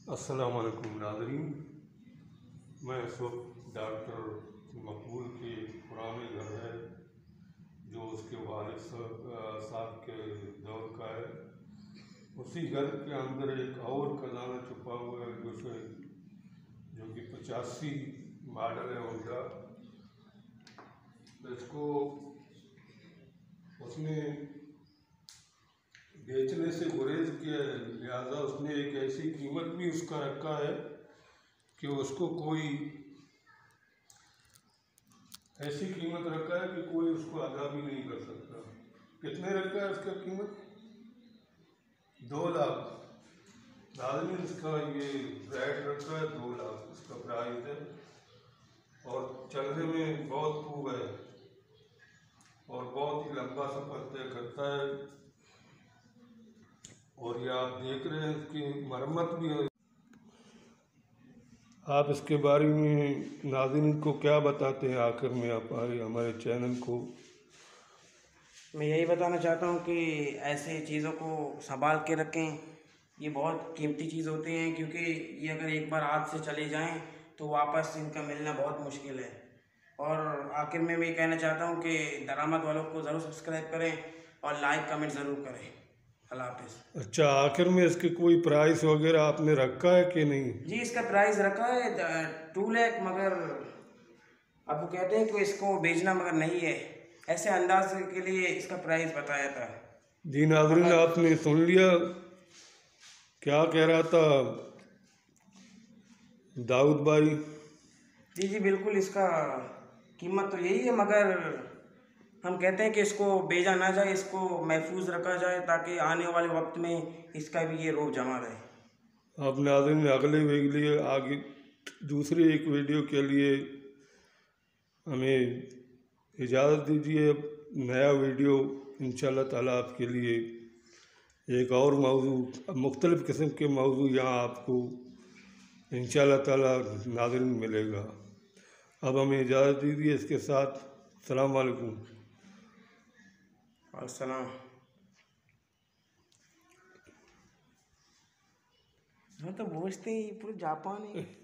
अस्सलाम वालेकुम नाज़रीन। मैं इस वक्त डॉक्टर मकबूल के पुराने घर है जो उसके वालिद साहब के दौर का है। उसी घर के अंदर एक और खजाना छुपा हुआ है जो कि 85 मॉडल है उनका। इसको उसने बेचने से गुरेज किया है, लिहाजा उसने एक ऐसी कीमत भी उसका रखा है कि उसको कोई ऐसी कीमत रखा है कि कोई उसको अदा भी नहीं कर सकता। कितने रखा है उसका कीमत? 2 लाख। आदमी इसका ये रेट रखा है 2 लाख इसका प्राइस है, और चलने में बहुत खूब है और बहुत ही लंबा सफर तय करता है। और ये आप देख रहे हैं इसकी मरम्मत भी है। आप इसके बारे में नाज़रीन को क्या बताते हैं? आखिर में आप आए हमारे चैनल को। मैं यही बताना चाहता हूँ कि ऐसे चीज़ों को संभाल के रखें। ये बहुत कीमती चीज़ होती हैं, क्योंकि ये अगर एक बार हाथ से चले जाएं तो वापस इनका मिलना बहुत मुश्किल है। और आखिर में मैं ये कहना चाहता हूँ कि दरामद वालों को ज़रूर सब्सक्राइब करें और लाइक कमेंट ज़रूर करें। अल्लाह हाफिज़। अच्छा, आखिर में इसके कोई प्राइस वगैरह आपने रखा है कि नहीं? जी, इसका प्राइस रखा है 2 लाख, मगर अब वो कहते हैं कि इसको बेचना मगर नहीं है। ऐसे अंदाज के लिए इसका प्राइस बताया था। जी नाज़रीन, आपने सुन लिया क्या कह रहा था दाऊद भाई। जी जी बिल्कुल, इसका कीमत तो यही है, मगर हम कहते हैं कि इसको बेचा ना जाए, इसको महफूज रखा जाए ताकि आने वाले वक्त में इसका भी ये रोब जमा रहे। आप नाज़रीन अगले वीडियो आगे दूसरे एक वीडियो के लिए हमें इजाज़त दीजिए। नया वीडियो इंशाअल्लाह ताला आपके लिए एक और मौजू, मुख्तलिफ़ किस्म के मौजू यहाँ आपको इंशाअल्लाह ताला नाज़रीन मिलेगा। अब हमें इजाज़त दीजिए इसके साथ। अस्सलाम वालेकुम। अस्सलाम। हाँ तो पूछते ही पूरे जापान है।